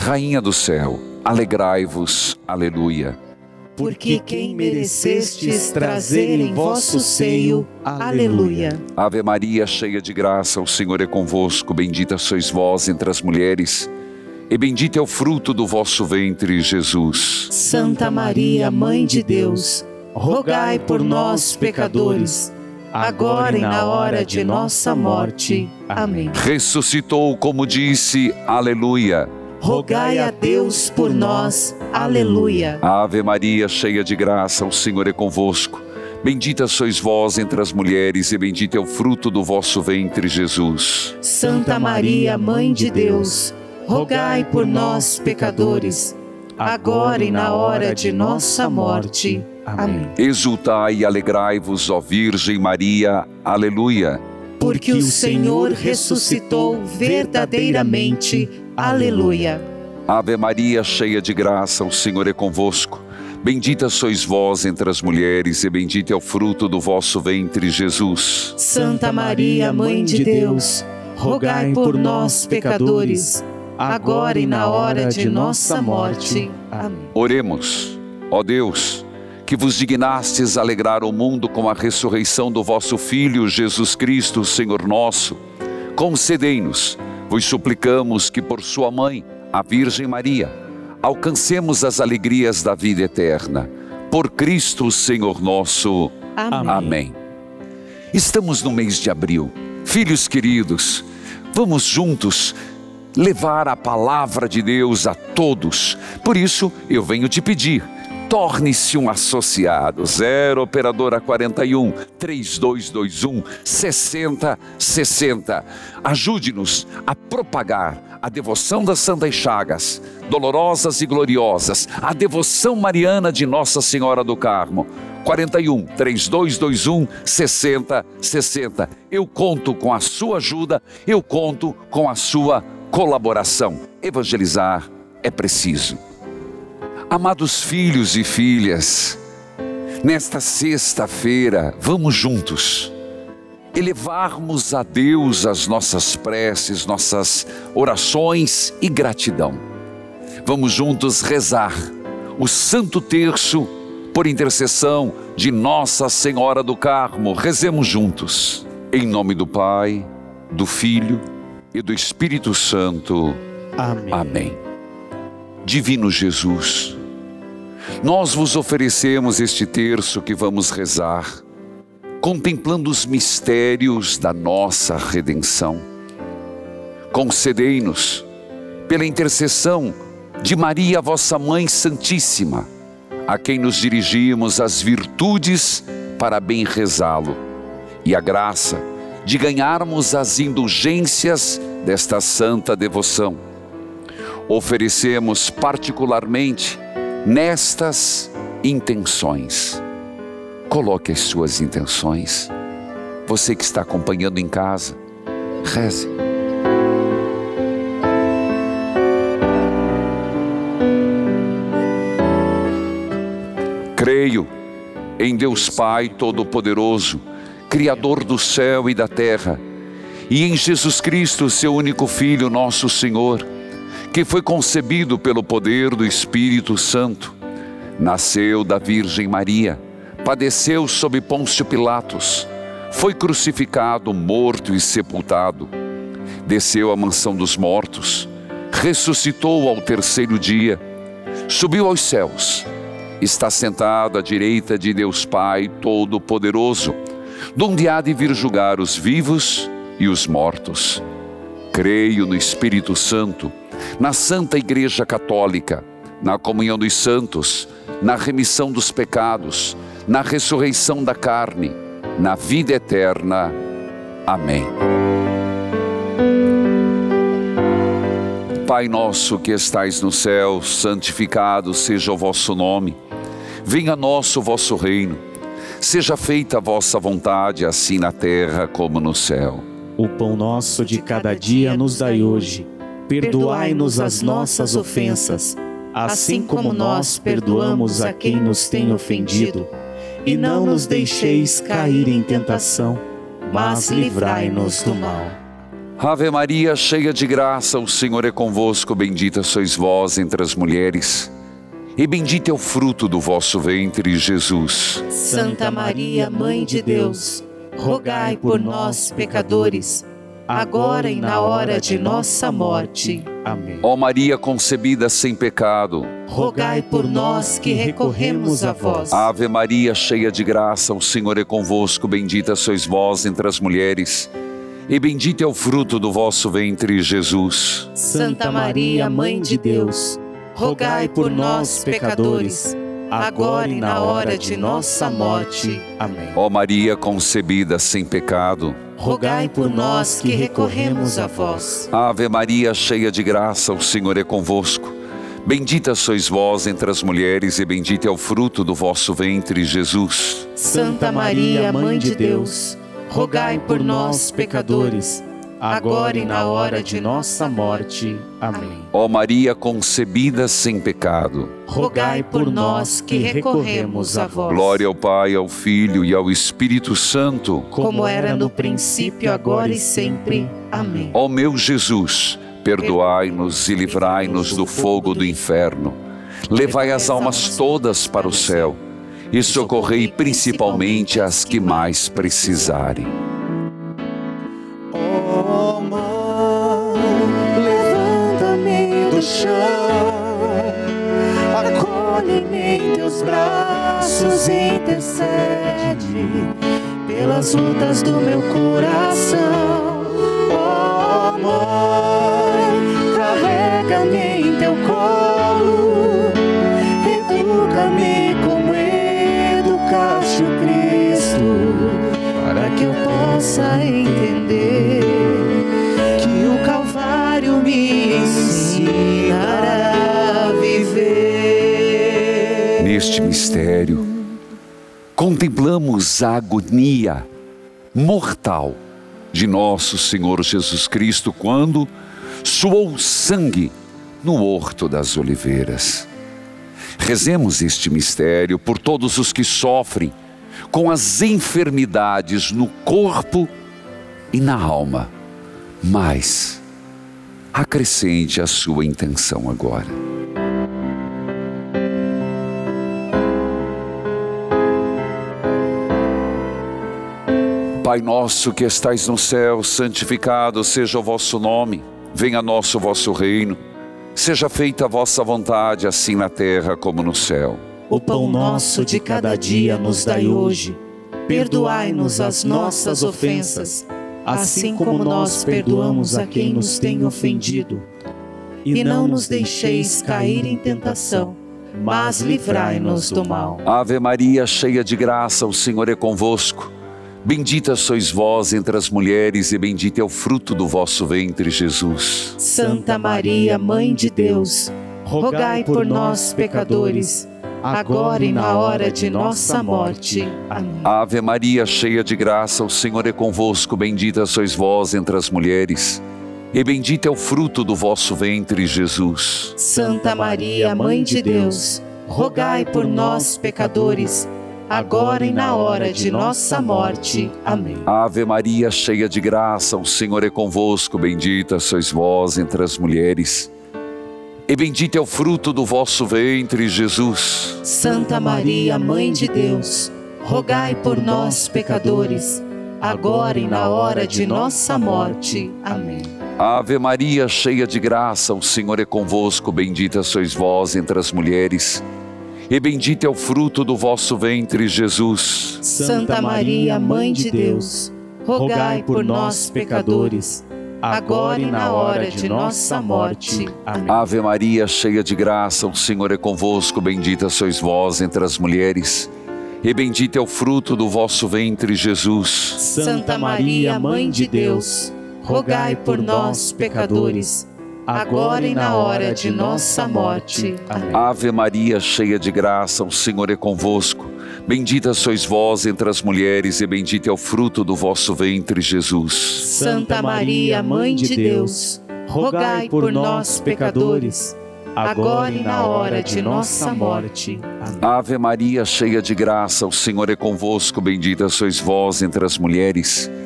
Rainha do céu, alegrai-vos, aleluia. Porque quem merecestes trazer em vosso seio, aleluia. Ave Maria, cheia de graça, o Senhor é convosco, bendita sois vós entre as mulheres, e bendito é o fruto do vosso ventre, Jesus. Santa Maria, Mãe de Deus, rogai por nós, pecadores, agora e na hora de nossa morte. Amém. Ressuscitou, como disse, aleluia. Rogai a Deus por nós, aleluia. Ave Maria, cheia de graça, o Senhor é convosco. Bendita sois vós entre as mulheres, e bendito é o fruto do vosso ventre, Jesus. Santa Maria, Mãe de Deus, rogai por nós, pecadores, agora e na hora de nossa morte. Amém. Exultai e alegrai-vos, ó Virgem Maria, aleluia. Porque o Senhor ressuscitou verdadeiramente, aleluia. Ave Maria, cheia de graça, o Senhor é convosco. Bendita sois vós entre as mulheres, e bendito é o fruto do vosso ventre, Jesus. Santa Maria, Mãe de Deus, rogai por nós, pecadores, agora e na hora de nossa morte. Amém. Oremos, ó Deus, que vos dignastes alegrar o mundo com a ressurreição do vosso Filho, Jesus Cristo, Senhor nosso. Concedei-nos, vos suplicamos, que por sua mãe, a Virgem Maria, alcancemos as alegrias da vida eterna. Por Cristo, Senhor nosso. Amém. Amém. Estamos no mês de abril. Filhos queridos, vamos juntos levar a palavra de Deus a todos. Por isso, eu venho te pedir, torne-se um associado. 0 operadora 41 3221 6060. Ajude-nos a propagar a devoção das Santas Chagas, dolorosas e gloriosas, a devoção mariana de Nossa Senhora do Carmo. 41 3221 6060. Eu conto com a sua ajuda, eu conto com a sua colaboração. Evangelizar é preciso. Amados filhos e filhas, nesta sexta-feira, vamos juntos elevarmos a Deus as nossas preces, nossas orações e gratidão. Vamos juntos rezar o Santo Terço por intercessão de Nossa Senhora do Carmo. Rezemos juntos. Em nome do Pai, do Filho e do Espírito Santo. Amém. Amém. Divino Jesus, nós vos oferecemos este terço que vamos rezar, contemplando os mistérios da nossa redenção. Concedei-nos, pela intercessão de Maria, vossa Mãe Santíssima, a quem nos dirigimos as virtudes para bem rezá-lo, e a graça de ganharmos as indulgências desta santa devoção. Oferecemos particularmente nestas intenções. Coloque as suas intenções. Você que está acompanhando em casa, reze. Creio em Deus Pai Todo-Poderoso, Criador do céu e da terra, e em Jesus Cristo, seu único Filho, nosso Senhor, que foi concebido pelo poder do Espírito Santo, nasceu da Virgem Maria, padeceu sob Pôncio Pilatos, foi crucificado, morto e sepultado, desceu à mansão dos mortos, ressuscitou ao terceiro dia, subiu aos céus, está sentado à direita de Deus Pai Todo-Poderoso, donde há de vir julgar os vivos e os mortos. Creio no Espírito Santo, na Santa Igreja Católica, na comunhão dos santos, na remissão dos pecados, na ressurreição da carne, na vida eterna. Amém. Pai nosso que estais no céu, santificado seja o vosso nome. Venha a nós o vosso reino. Seja feita a vossa vontade, assim na terra como no céu. O pão nosso de cada dia nos dai hoje. Perdoai-nos as nossas ofensas, assim como nós perdoamos a quem nos tem ofendido. E não nos deixeis cair em tentação, mas livrai-nos do mal. Ave Maria, cheia de graça, o Senhor é convosco. Bendita sois vós entre as mulheres, e bendito é o fruto do vosso ventre, Jesus. Santa Maria, Mãe de Deus, rogai por nós, pecadores, agora e na hora de nossa morte. Amém. Ó Maria concebida sem pecado, rogai por nós que recorremos a vós. Ave Maria, cheia de graça, o Senhor é convosco. Bendita sois vós entre as mulheres, e bendito é o fruto do vosso ventre, Jesus. Santa Maria, Mãe de Deus, rogai por nós, pecadores, agora e na hora de nossa morte. Amém. Ó Maria concebida sem pecado, rogai por nós que recorremos a vós. Ave Maria, cheia de graça, o Senhor é convosco. Bendita sois vós entre as mulheres, e bendito é o fruto do vosso ventre, Jesus. Santa Maria, Mãe de Deus, rogai por nós, pecadores, agora e na hora de nossa morte. Amém. Ó Maria concebida sem pecado, rogai por nós que recorremos a vós. Glória ao Pai, ao Filho e ao Espírito Santo, como era no princípio, agora e sempre. Amém. Ó meu Jesus, perdoai-nos e livrai-nos do fogo do inferno. Levai as almas todas para o céu e socorrei principalmente as que mais precisarem. Ó Mãe, levanta-me do chão, acolhe-me em teus braços e intercede pelas lutas do meu coração. Ó Mãe, carrega-me em teu colo, educa-me como educaste o Cristo, para que eu possa entender que o Calvário me ensinará a viver. Neste mistério, contemplamos a agonia mortal de nosso Senhor Jesus Cristo quando suou sangue no Horto das Oliveiras. Rezemos este mistério por todos os que sofrem com as enfermidades no corpo e na alma, mas acrescente a sua intenção agora. Pai nosso que estais no céu, santificado seja o vosso nome. Venha a nós o vosso reino. Seja feita a vossa vontade, assim na terra como no céu. O pão nosso de cada dia nos dai hoje. Perdoai-nos as nossas ofensas, assim como nós perdoamos a quem nos tem ofendido. E não nos deixeis cair em tentação, mas livrai-nos do mal. Ave Maria, cheia de graça, o Senhor é convosco. Bendita sois vós entre as mulheres, e bendito é o fruto do vosso ventre, Jesus. Santa Maria, Mãe de Deus, rogai por nós, pecadores, agora e na hora de nossa morte. Amém. Ave Maria, cheia de graça, o Senhor é convosco. Bendita sois vós entre as mulheres, e bendito é o fruto do vosso ventre, Jesus. Santa Maria, Mãe de Deus, rogai por nós, pecadores, agora e na hora de nossa morte. Amém. Ave Maria, cheia de graça, o Senhor é convosco. Bendita sois vós entre as mulheres, e bendito é o fruto do vosso ventre, Jesus. Santa Maria, Mãe de Deus, rogai por nós, pecadores, agora e na hora de nossa morte. Amém. Ave Maria, cheia de graça, o Senhor é convosco. Bendita sois vós entre as mulheres, e bendito é o fruto do vosso ventre, Jesus. Santa Maria, Mãe de Deus, rogai por nós, pecadores, agora e na hora de nossa morte. Amém. Ave Maria, cheia de graça, o Senhor é convosco. Bendita sois vós entre as mulheres, e bendito é o fruto do vosso ventre, Jesus. Santa Maria, Mãe de Deus, rogai por nós, pecadores, agora e na hora de nossa morte. Amém. Ave Maria, cheia de graça, o Senhor é convosco. Bendita sois vós entre as mulheres, e bendito é o fruto do vosso ventre, Jesus. Santa Maria, Mãe de Deus, rogai por nós, pecadores, agora e na hora de nossa morte. Amém. Ave Maria, cheia de graça, o Senhor é convosco. Bendita sois vós entre as mulheres,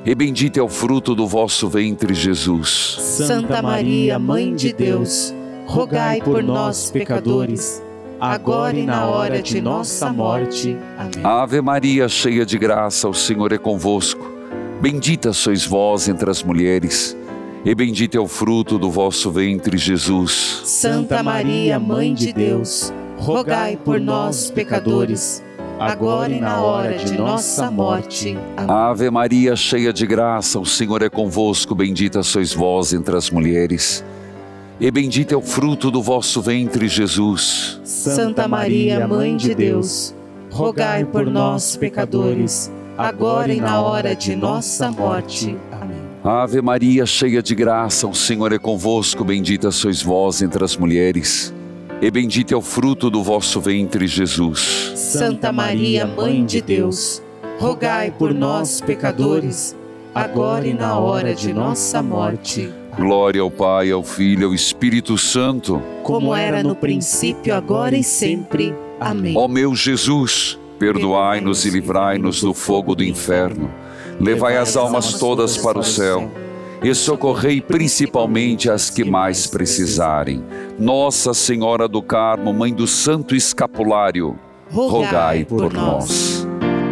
e bendito é o fruto do vosso ventre, Jesus. Santa Maria, Mãe de Deus, rogai por nós, pecadores, agora e na hora de nossa morte. Amém. Ave Maria, cheia de graça, o Senhor é convosco. Bendita sois vós entre as mulheres, e bendito é o fruto do vosso ventre, Jesus. Santa Maria, Mãe de Deus, rogai por nós, pecadores, agora e na hora de nossa morte. Amém. Ave Maria, cheia de graça, o Senhor é convosco. Bendita sois vós entre as mulheres, e bendito é o fruto do vosso ventre, Jesus. Santa Maria, Mãe de Deus, rogai por nós, pecadores, agora e na hora de nossa morte. Amém. Ave Maria, cheia de graça, o Senhor é convosco. Bendita sois vós entre as mulheres, e bendito é o fruto do vosso ventre, Jesus. Santa Maria, Mãe de Deus, rogai por nós, pecadores, agora e na hora de nossa morte. Glória ao Pai, ao Filho e ao Espírito Santo, como era no princípio, agora e sempre. Amém. Ó meu Jesus, perdoai-nos e livrai-nos do fogo do inferno. Levai as almas todas para o céu e socorrei principalmente as que mais precisarem. Nossa Senhora do Carmo, Mãe do Santo Escapulário, rogai por nós.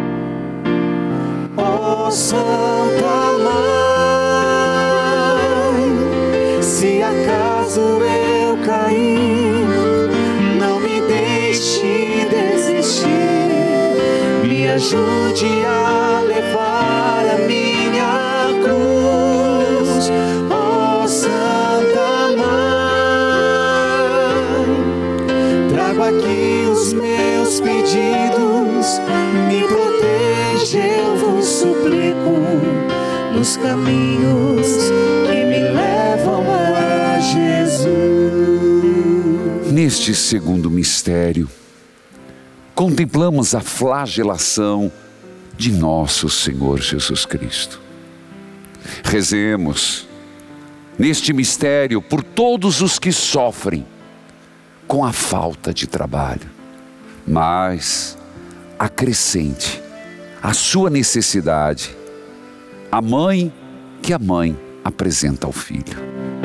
Ó Santa Mãe, se acaso eu cair, não me deixe desistir, me ajude a levar a minha cruz. Ó Santa Mãe, trago aqui os meus pedidos, me proteja, eu vos suplico, nos caminhos que me levam a Jesus. Neste segundo mistério, contemplamos a flagelação de nosso Senhor Jesus Cristo. Rezemos neste mistério por todos os que sofrem com a falta de trabalho, mas acrescente a sua necessidade a mãe que a mãe apresenta ao filho.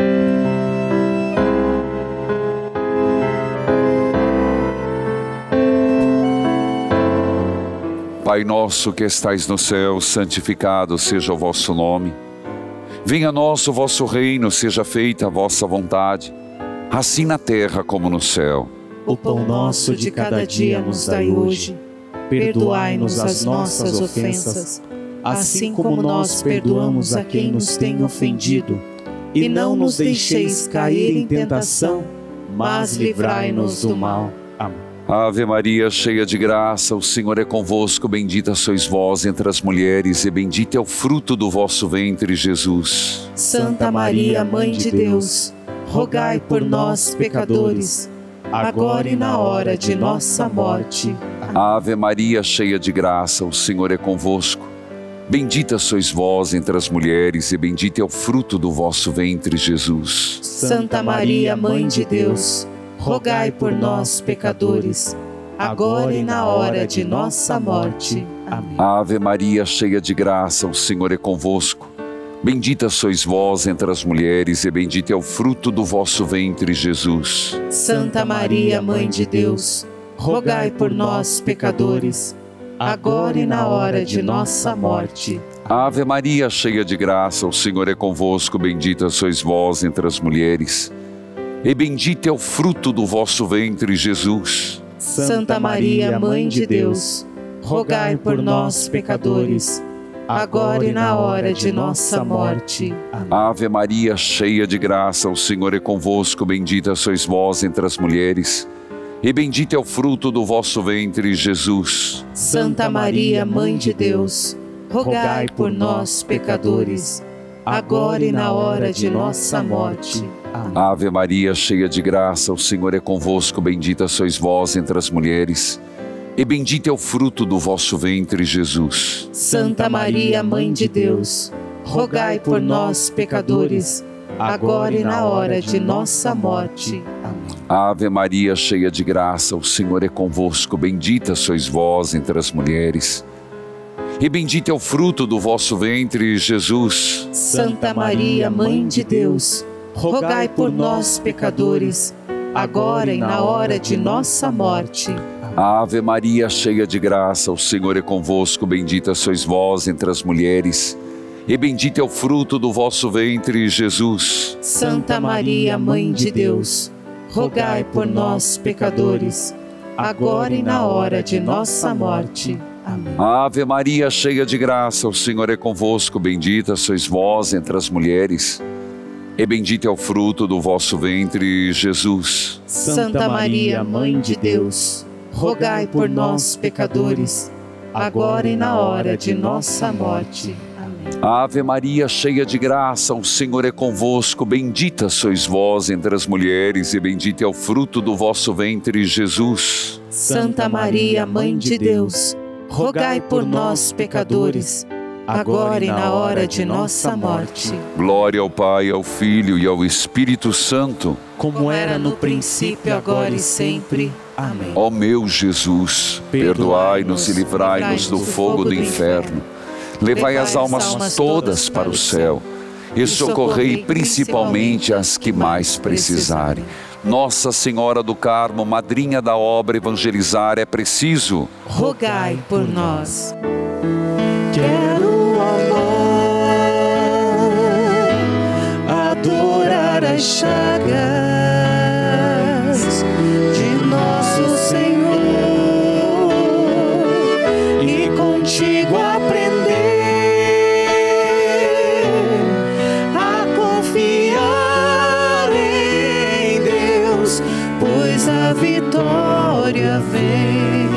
Pai nosso que estais no céu, santificado seja o vosso nome. Venha a nós o vosso reino, seja feita a vossa vontade, assim na terra como no céu. O pão nosso de cada dia nos dai hoje. Perdoai-nos as nossas ofensas, assim como nós perdoamos a quem nos tem ofendido. E não nos deixeis cair em tentação, mas livrai-nos do mal. Amém. Ave Maria, cheia de graça, o Senhor é convosco. Bendita sois vós entre as mulheres, e bendito é o fruto do vosso ventre, Jesus. Santa Maria, Mãe de Deus, rogai por nós, pecadores, agora e na hora de nossa morte. Amém. Ave Maria, cheia de graça, o Senhor é convosco. Bendita sois vós entre as mulheres, e bendito é o fruto do vosso ventre, Jesus. Santa Maria, Mãe de Deus, rogai por nós, pecadores, agora e na hora de nossa morte. Amém. Ave Maria, cheia de graça, o Senhor é convosco. Bendita sois vós entre as mulheres, e bendito é o fruto do vosso ventre, Jesus. Santa Maria, Mãe de Deus, rogai por nós, pecadores, agora e na hora de nossa morte. Ave Maria, cheia de graça, o Senhor é convosco. Bendita sois vós entre as mulheres, e bendito é o fruto do vosso ventre, Jesus. Santa Maria, Mãe de Deus, rogai por nós, pecadores, agora e na hora de nossa morte. Amém. Ave Maria, cheia de graça, o Senhor é convosco. Bendita sois vós entre as mulheres, e bendito é o fruto do vosso ventre, Jesus. Santa Maria, Mãe de Deus, rogai por nós, pecadores, agora e na hora de nossa morte. Amém. Ave Maria, cheia de graça, o Senhor é convosco. Bendita sois vós entre as mulheres, e bendito é o fruto do vosso ventre, Jesus. Santa Maria, Mãe de Deus, rogai por nós, pecadores, agora e na hora de nossa morte. Amém. Ave Maria, cheia de graça, o Senhor é convosco. Bendita sois vós entre as mulheres, e bendito é o fruto do vosso ventre, Jesus. Santa Maria, Mãe de Deus, rogai por nós, pecadores, agora e na hora de nossa morte. Ave Maria, cheia de graça, o Senhor é convosco, bendita sois vós entre as mulheres, e bendito é o fruto do vosso ventre, Jesus. Santa Maria, Mãe de Deus, rogai por nós, pecadores, agora e na hora de nossa morte. Amém. Ave Maria, cheia de graça, o Senhor é convosco, bendita sois vós entre as mulheres, e bendito é o fruto do vosso ventre, Jesus. Santa Maria, Mãe de Deus, rogai por nós, pecadores, agora e na hora de nossa morte. Amém. Ave Maria, cheia de graça, o Senhor é convosco, bendita sois vós entre as mulheres, e bendito é o fruto do vosso ventre, Jesus. Santa Maria, Mãe de Deus, rogai por nós, pecadores, agora e na hora de nossa morte. Glória ao Pai, ao Filho e ao Espírito Santo, como era no princípio, agora e sempre. Amém. Ó meu Jesus, perdoai-nos e livrai-nos do fogo do inferno. Levai as almas todas para o céu e socorrei principalmente as que mais precisarem. Nossa Senhora do Carmo, madrinha da obra Evangelizar é Preciso, rogai por nós. Quero amar, adorar as chagas de nosso Senhor e contigo aprender a confiar em Deus, pois a vitória vem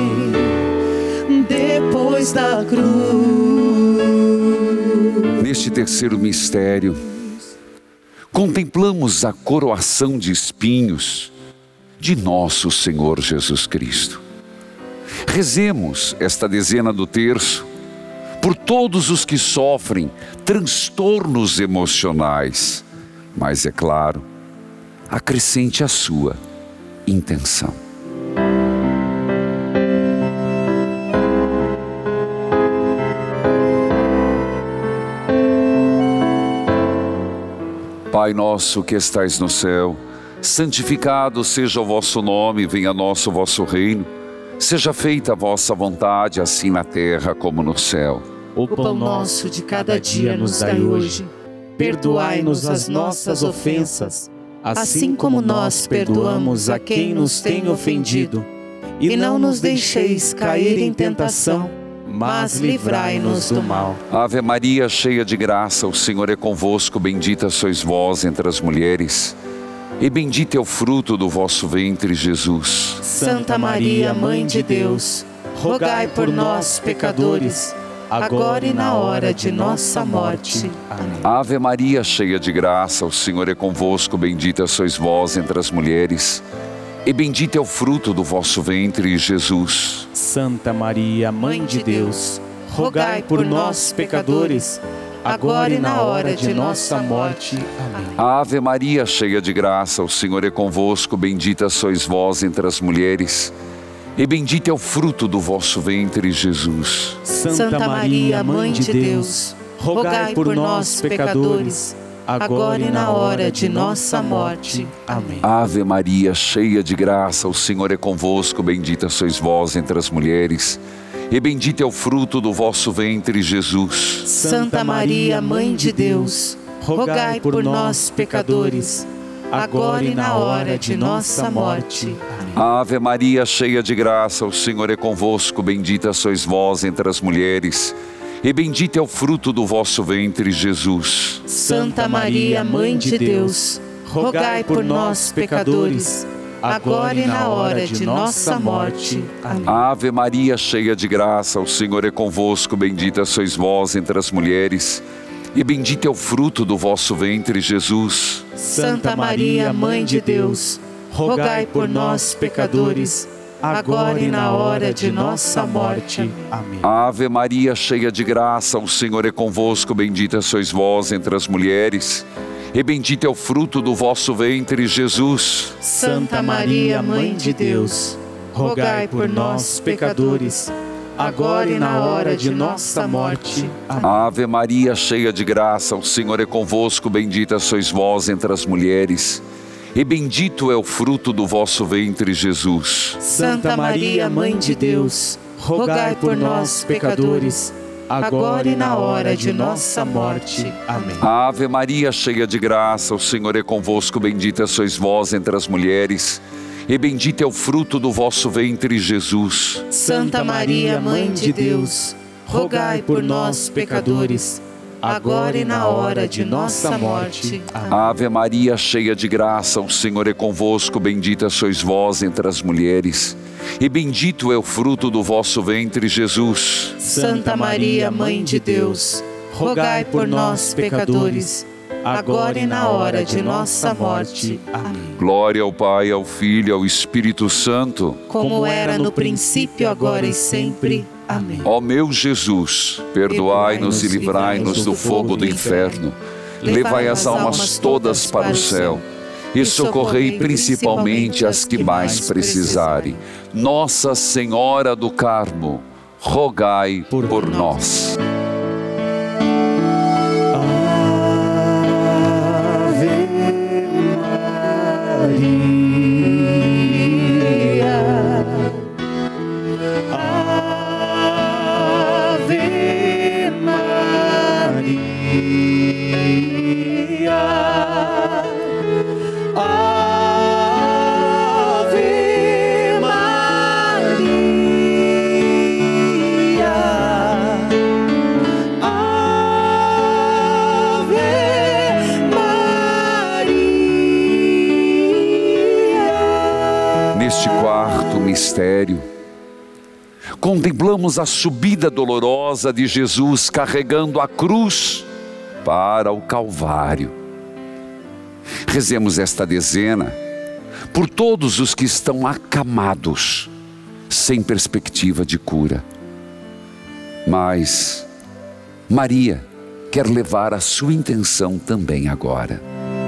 depois da cruz. Neste terceiro mistério, contemplamos a coroação de espinhos de nosso Senhor Jesus Cristo. Rezemos esta dezena do terço por todos os que sofrem transtornos emocionais, mas é claro, acrescente a sua intenção. Pai nosso que estais no céu, santificado seja o vosso nome, venha a nós o vosso reino. Seja feita a vossa vontade, assim na terra como no céu. O pão nosso de cada dia nos dai hoje. Perdoai-nos as nossas ofensas, assim como nós perdoamos a quem nos tem ofendido. E não nos deixeis cair em tentação, mas livrai-nos do mal. Ave Maria, cheia de graça, o Senhor é convosco, bendita sois vós entre as mulheres, e bendito é o fruto do vosso ventre, Jesus. Santa Maria, Mãe de Deus, rogai por nós, pecadores, agora e na hora de nossa morte. Amém. Ave Maria, cheia de graça, o Senhor é convosco, bendita sois vós entre as mulheres, e bendito é o fruto do vosso ventre, Jesus. Santa Maria, Mãe de Deus, rogai por nós, pecadores, agora e na hora de nossa morte. Amém. Ave Maria, cheia de graça, o Senhor é convosco, bendita sois vós entre as mulheres, e bendito é o fruto do vosso ventre, Jesus. Santa Maria, Mãe de Deus, rogai por nós, pecadores, agora e na hora de nossa morte. Amém. Ave Maria, cheia de graça, o Senhor é convosco, bendita sois vós entre as mulheres, e bendito é o fruto do vosso ventre, Jesus. Santa Maria, Mãe de Deus, rogai por nós, pecadores, agora e na hora de nossa morte. Amém. Ave Maria, cheia de graça, o Senhor é convosco, bendita sois vós entre as mulheres, e bendito é o fruto do vosso ventre, Jesus. Santa Maria, Mãe de Deus, rogai por nós, pecadores, agora e na hora de nossa morte. Amém. Ave Maria, cheia de graça, o Senhor é convosco, bendita sois vós entre as mulheres, e bendito é o fruto do vosso ventre, Jesus. Santa Maria, Mãe de Deus, rogai por nós, pecadores, agora e na hora de nossa morte. Amém. Ave Maria, cheia de graça, o Senhor é convosco, bendita sois vós entre as mulheres, e bendito é o fruto do vosso ventre, Jesus. Santa Maria, Mãe de Deus, rogai por nós, pecadores, agora e na hora de nossa morte. Amém. Ave Maria, cheia de graça, o Senhor é convosco, bendita sois vós entre as mulheres, e bendito é o fruto do vosso ventre, Jesus. Santa Maria, Mãe de Deus, rogai por nós, pecadores, agora e na hora de nossa morte. Amém. Ave Maria, cheia de graça, o Senhor é convosco, bendita sois vós entre as mulheres, e bendito é o fruto do vosso ventre, Jesus. Santa Maria, Mãe de Deus, rogai por nós, pecadores, agora e na hora de nossa morte. Amém. Ave Maria, cheia de graça, o Senhor é convosco, bendita sois vós entre as mulheres, e bendito é o fruto do vosso ventre, Jesus. Santa Maria, Mãe de Deus, rogai por nós, pecadores, agora e na hora de nossa morte. Amém. Glória ao Pai, ao Filho e ao Espírito Santo, como era no princípio, agora e sempre. Amém. Ó meu Jesus, perdoai-nos e livrai-nos do fogo do inferno, levai as almas todas para o céu e socorrei principalmente as que mais precisarem. Nossa Senhora do Carmo, rogai por nós. Neste quarto mistério, contemplamos a subida dolorosa de Jesus carregando a cruz para o Calvário. Rezemos esta dezena por todos os que estão acamados, sem perspectiva de cura. Mas Maria quer levar a sua intenção também agora.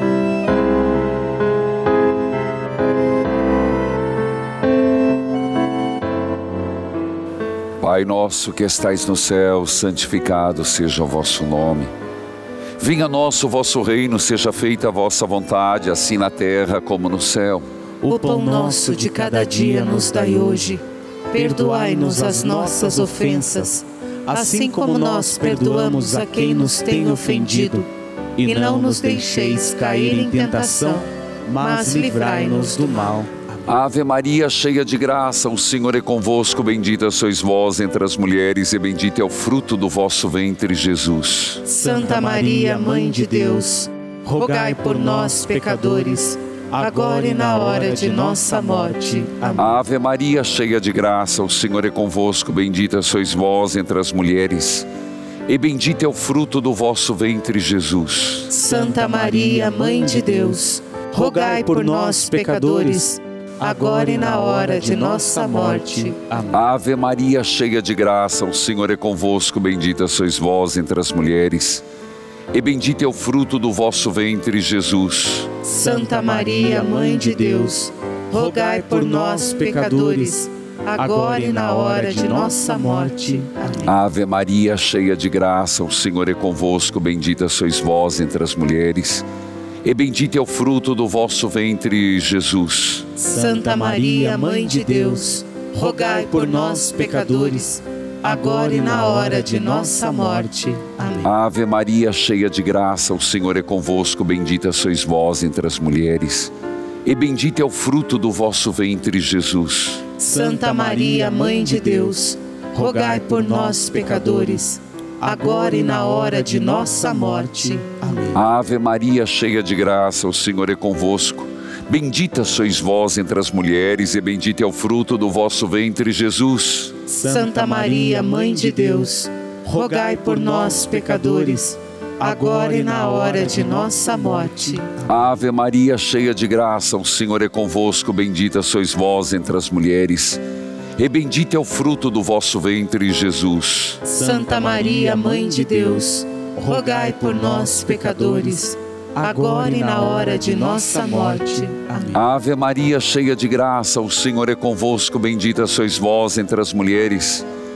Pai nosso que estais no céu, santificado seja o vosso nome. Venha a nós o vosso reino, seja feita a vossa vontade, assim na terra como no céu. O pão nosso de cada dia nos dai hoje. Perdoai-nos as nossas ofensas, assim como nós perdoamos a quem nos tem ofendido. E não nos deixeis cair em tentação, mas livrai-nos do mal. Ave Maria, cheia de graça, o Senhor é convosco, bendita sois vós entre as mulheres, e bendito é o fruto do vosso ventre, Jesus. Santa Maria, Mãe de Deus, rogai por nós, pecadores, agora e na hora de nossa morte. Amém. Ave Maria, cheia de graça, o Senhor é convosco, bendita sois vós entre as mulheres, e bendito é o fruto do vosso ventre, Jesus. Santa Maria, Mãe de Deus, rogai por nós, pecadores, agora e na hora de nossa morte. Amém. Ave Maria, cheia de graça, o Senhor é convosco, bendita sois vós entre as mulheres, e bendito é o fruto do vosso ventre, Jesus. Santa Maria, Mãe de Deus, rogai por nós, pecadores, agora e na hora de nossa morte. Amém. Ave Maria, cheia de graça, o Senhor é convosco, bendita sois vós entre as mulheres, e bendito é o fruto do vosso ventre, Jesus. Santa Maria, Mãe de Deus, rogai por nós, pecadores, agora e na hora de nossa morte. Amém. Ave Maria, cheia de graça, o Senhor é convosco, bendita sois vós entre as mulheres, e bendito é o fruto do vosso ventre, Jesus. Santa Maria, Mãe de Deus, rogai por nós, pecadores, agora e na hora de nossa morte. Amém. Ave Maria, cheia de graça, o Senhor é convosco, bendita sois vós entre as mulheres, e bendito é o fruto do vosso ventre, Jesus. Santa Maria, Mãe de Deus, rogai por nós, pecadores, agora e na hora de nossa morte. Ave Maria, cheia de graça, o Senhor é convosco, bendita sois vós entre as mulheres, e bendito é o fruto do vosso ventre, Jesus. Santa Maria, Mãe de Deus, rogai por nós, pecadores, agora e na hora de nossa morte. Amém. Ave Maria, cheia de graça, o Senhor é convosco, bendita sois vós entre as mulheres,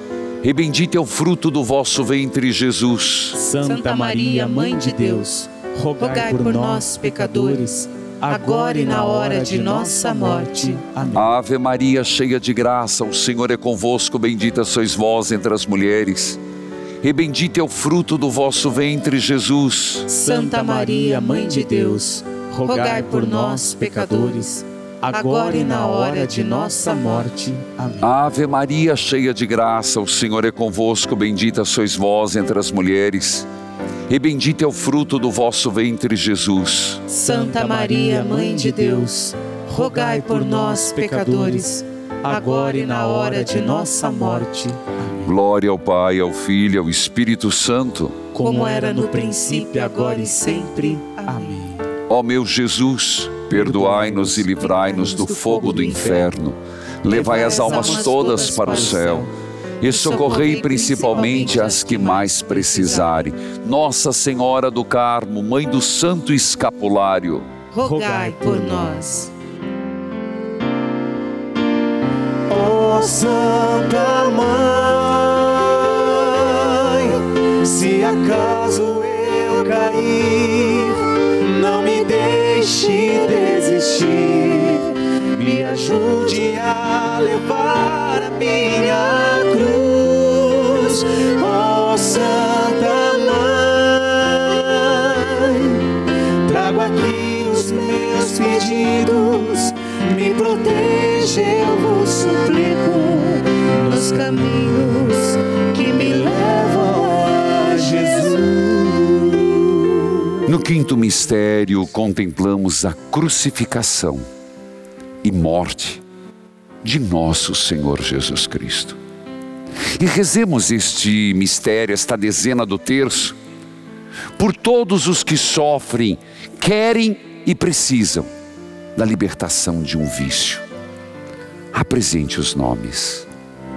e bendito é o fruto do vosso ventre, Jesus. Santa Maria, Mãe de Deus, rogai por nós, pecadores, agora e na hora de nossa morte. Amém. Ave Maria, cheia de graça, o Senhor é convosco, bendita sois vós entre as mulheres, e bendito é o fruto do vosso ventre, Jesus. Santa Maria, Mãe de Deus, rogai por nós, pecadores, agora e na hora de nossa morte. Amém. Ave Maria, cheia de graça, o Senhor é convosco, bendita sois vós entre as mulheres, e bendito é o fruto do vosso ventre, Jesus. Santa Maria, Mãe de Deus, rogai por nós, pecadores, agora e na hora de nossa morte. Amém. Glória ao Pai, ao Filho e ao Espírito Santo, como era no princípio, agora e sempre. Amém. Ó meu Jesus, perdoai-nos e livrai-nos do fogo do inferno, levai as almas todas para o céu e socorrei principalmente as que mais precisarem. Nossa Senhora do Carmo, Mãe do Santo Escapulário, rogai por nós. Ó Santa Mãe, se acaso eu cair, não me deixe desistir, me ajude a levar a minha cruz. Ó Santa Mãe, trago aqui os meus pedidos, me proteja, eu vos suplico, nos caminhos que me levam a Jesus. No quinto mistério, contemplamos a crucificação e morte de nosso Senhor Jesus Cristo. E rezemos este mistério, esta dezena do terço, por todos os que sofrem, querem e precisam da libertação de um vício. Apresente os nomes.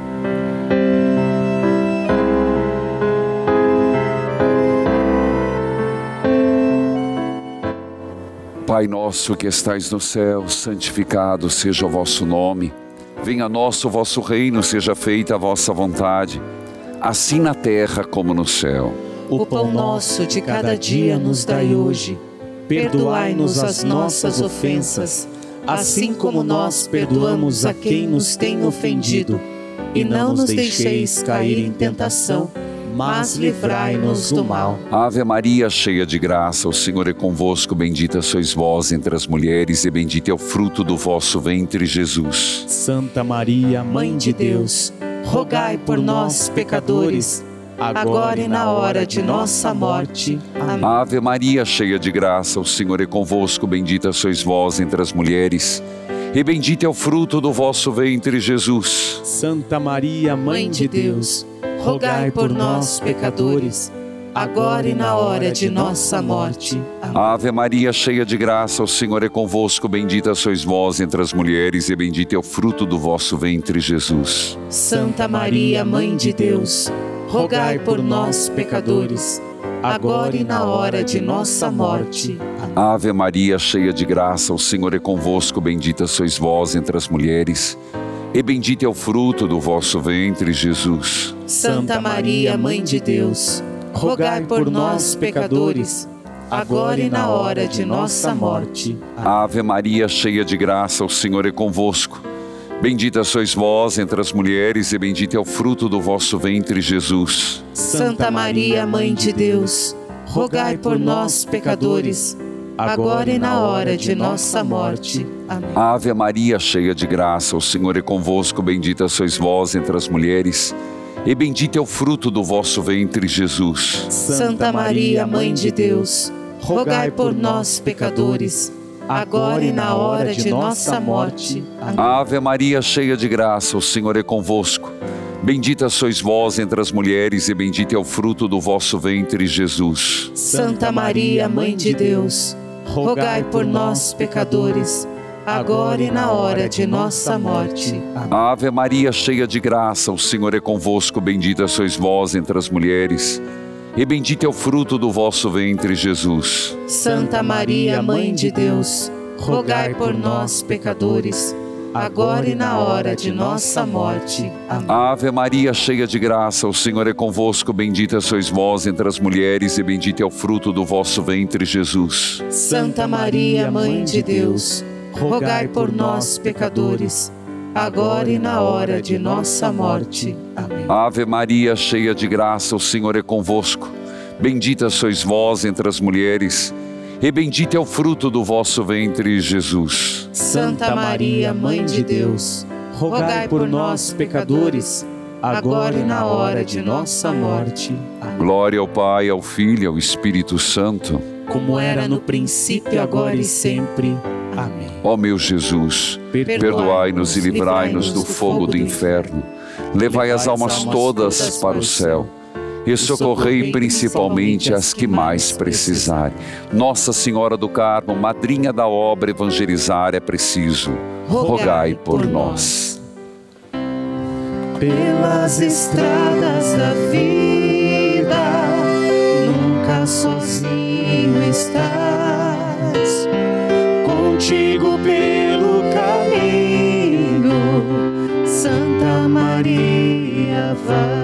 Pai nosso que estais no céu, santificado seja o vosso nome. Venha a nós o vosso reino, seja feita a vossa vontade, assim na terra como no céu. O pão nosso de cada dia nos dai hoje. Perdoai-nos as nossas ofensas, assim como nós perdoamos a quem nos tem ofendido. E não nos deixeis cair em tentação, mas livrai-nos do mal. Ave Maria, cheia de graça, o Senhor é convosco, bendita sois vós entre as mulheres, e bendito é o fruto do vosso ventre, Jesus. Santa Maria, Mãe de Deus, rogai por nós, pecadores, agora e na hora de nossa morte. Amém. Ave Maria, cheia de graça, o Senhor é convosco, bendita sois vós entre as mulheres, e bendito é o fruto do vosso ventre, Jesus. Santa Maria, Mãe de Deus, rogai por nós, pecadores, agora e na hora de nossa morte. Amém. Ave Maria, cheia de graça, o Senhor é convosco, bendita sois vós entre as mulheres, e bendito é o fruto do vosso ventre, Jesus. Santa Maria, Mãe de Deus, rogai por nós, pecadores, agora e na hora de nossa morte. Amém. Ave Maria, cheia de graça, o Senhor é convosco, bendita sois vós entre as mulheres, e bendito é o fruto do vosso ventre, Jesus. Santa Maria, Mãe de Deus, rogai por nós, pecadores, agora e na hora de nossa morte. Amém. Ave Maria, cheia de graça, o Senhor é convosco. Bendita sois vós entre as mulheres, e bendito é o fruto do vosso ventre, Jesus. Santa Maria, Mãe de Deus, rogai por nós, pecadores, agora e na hora de nossa morte. Amém. Ave Maria, cheia de graça, o Senhor é convosco, bendita sois vós entre as mulheres, e bendito é o fruto do vosso ventre, Jesus. Santa Maria, Mãe de Deus, rogai por nós, pecadores, agora e na hora de nossa morte. Amém. Ave Maria, cheia de graça, o Senhor é convosco. Bendita sois vós entre as mulheres, e bendito é o fruto do vosso ventre, Jesus. Santa Maria, Mãe de Deus, rogai por nós, pecadores, agora e na hora de nossa morte. Amém. Ave Maria, cheia de graça, o Senhor é convosco. Bendita sois vós entre as mulheres, e bendito é o fruto do vosso ventre, Jesus. Santa Maria, Mãe de Deus, rogai por nós, pecadores, agora e na hora de nossa morte. Amém. Ave Maria, cheia de graça, o Senhor é convosco. Bendita sois vós entre as mulheres e bendito é o fruto do vosso ventre, Jesus. Santa Maria, Mãe de Deus, rogai por nós, pecadores, agora e na hora de nossa morte. Amém. Ave Maria, cheia de graça, o Senhor é convosco. Bendita sois vós entre as mulheres e bendito é o fruto do vosso ventre, Jesus. Santa Maria, Mãe de Deus, rogai por nós, pecadores, agora e na hora de nossa morte. Amém. Glória ao Pai, ao Filho e ao Espírito Santo, como era no princípio, agora e sempre. Amém. Ó meu Jesus, perdoai-nos e livrai-nos do fogo do inferno. Levai as almas todas para o céu e socorrei principalmente as que mais precisarem. Nossa Senhora do Carmo, madrinha da obra Evangelizar é Preciso, rogai por nós. Pelas estradas da vida, nunca sozinho estás. Contigo pelo caminho, Santa Maria vai.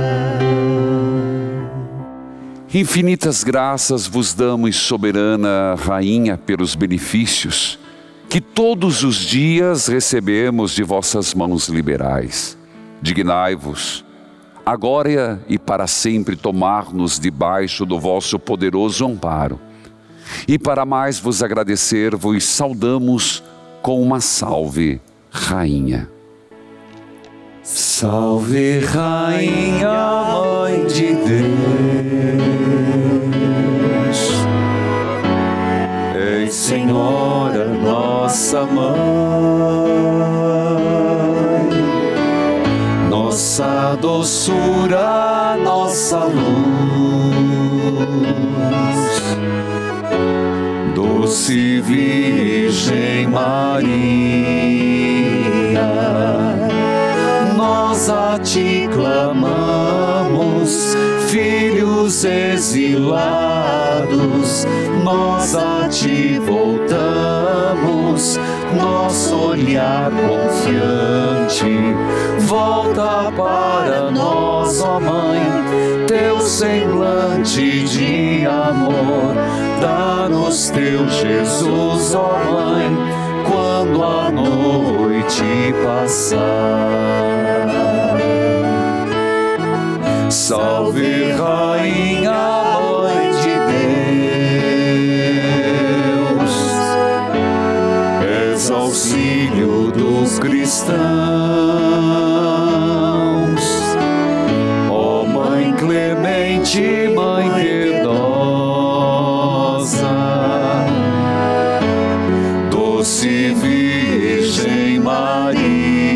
Infinitas graças vos damos, soberana Rainha, pelos benefícios que todos os dias recebemos de vossas mãos liberais. Dignai-vos, agora e para sempre, tomar-nos debaixo do vosso poderoso amparo. E para mais vos agradecer, vos saudamos com uma salve, Rainha. Salve, Rainha, Mãe de Deus, ei, Senhora, nossa Mãe, nossa doçura, nossa luz, doce Virgem Maria, nós a ti clamamos, filhos exilados, nós a ti voltamos, nosso olhar confiante. Volta para nós, ó Mãe, teu semblante de amor. Dá-nos teu Jesus, ó Mãe, quando a noite passar. Salve, Rainha, Mãe de Deus, és auxílio dos cristãos, ó Mãe clemente, Mãe piedosa, doce Virgem Maria,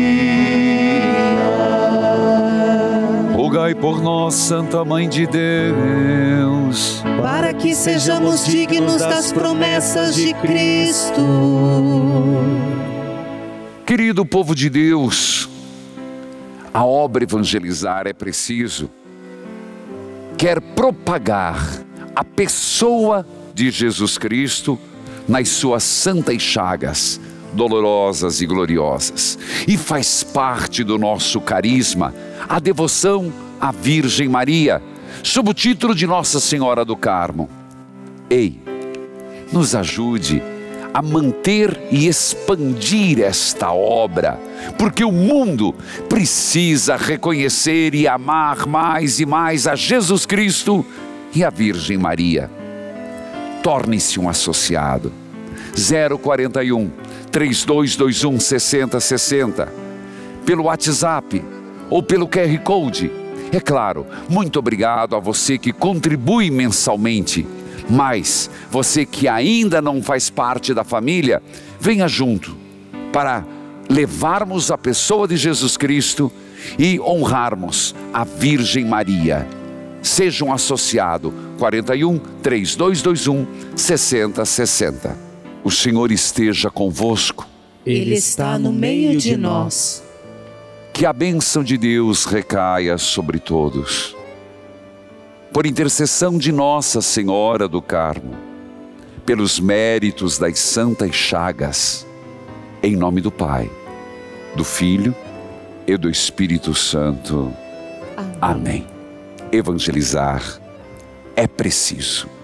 rogai por nós, Santa Mãe de Deus, para que sejamos dignos das promessas de Cristo. Querido povo de Deus, a obra Evangelizar é Preciso quer propagar a pessoa de Jesus Cristo nas suas santas chagas, dolorosas e gloriosas. E faz parte do nosso carisma a devoção à Virgem Maria, sob o título de Nossa Senhora do Carmo. Ei, nos ajude a manter e expandir esta obra, porque o mundo precisa reconhecer e amar mais e mais a Jesus Cristo e a Virgem Maria. Torne-se um associado. 041 3221 6060, pelo WhatsApp ou pelo QR Code. É claro, muito obrigado a você que contribui mensalmente, mas você que ainda não faz parte da família, venha junto para levarmos a pessoa de Jesus Cristo e honrarmos a Virgem Maria. Seja um associado. 41 3221 6060. O Senhor esteja convosco. Ele está no meio de nós. Que a bênção de Deus recaia sobre todos. Por intercessão de Nossa Senhora do Carmo, pelos méritos das santas chagas, em nome do Pai, do Filho e do Espírito Santo. Amém. Evangelizar é preciso.